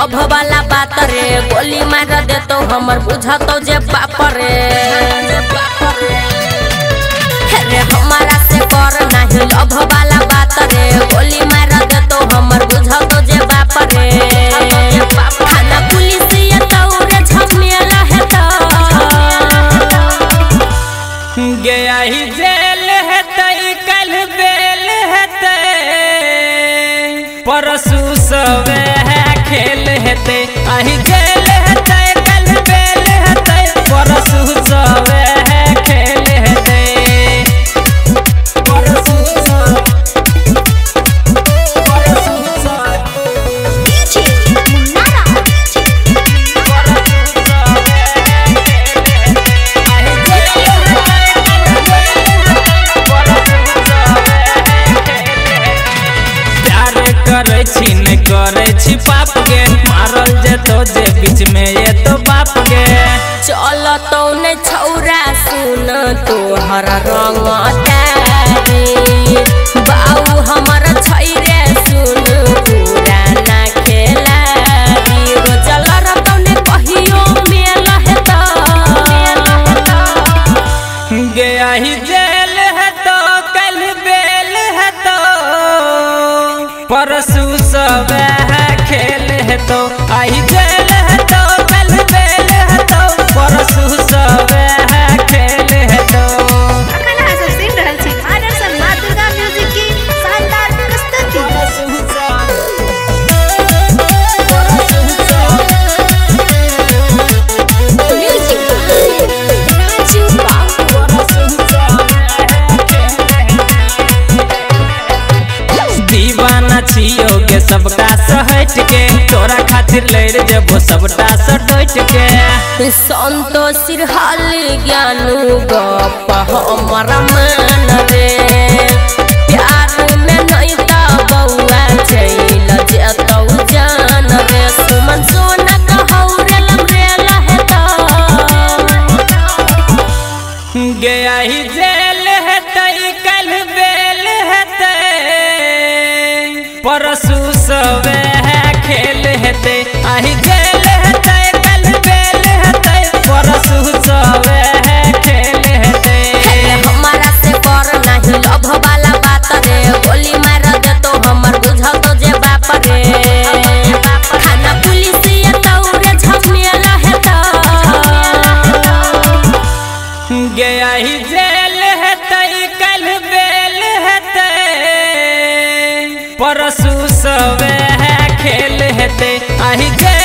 love वाला बात रे गोली मार दे तो हमर बुझतो जे बाप रे हमारा से कर नहीं लभ वाला बात रे गोली मार दे तो हमर बुझतो जे बाप रे थाना पुलिस ये तौरे झमेला है तो गया ही जेल है तई कल बेल है परसू सवे है खेल है ते आही जेल है तई कल बेल है परसू सवे है खेल है ते करे छी पाप के मारल जे तो जे बीच में ये तो बाप के चल तो ने छौरा सुन तो हर रंग तारी बाऊ हमर छैरे सुन पुराना खेला रोजल रतो ने कहियो मेल है तो गया ही जेल है तो कल बेल है तो परसू सब है खेल है तो आई जेल है तो कल बेल है तो परसू सब है खेल है तो छियोगे सबका सहट के तोरा खातिर लड़ जबो सबटा सटोट के संतोष सिरहाल ज्ञानू गप हमर मान रे प्यार में नहीं ता बउआ चल जतौ जान रे सुमन सोना कहौरे लमरेला है तो गया ही जेल है तई कल बेल है परसू सवे है खेल है ते आही जेल है तई कल बेल है परसू सवे है खेल है ते हमारा से कर नहीं लभ वाला बात रे गोली मार दे तो हमर बुझतो जे बाप रे थाना पुलिस ये तौरे झमेला है तो गया ही जेल है तई कल बेल है परसू सवे है खेल है ते आही जेल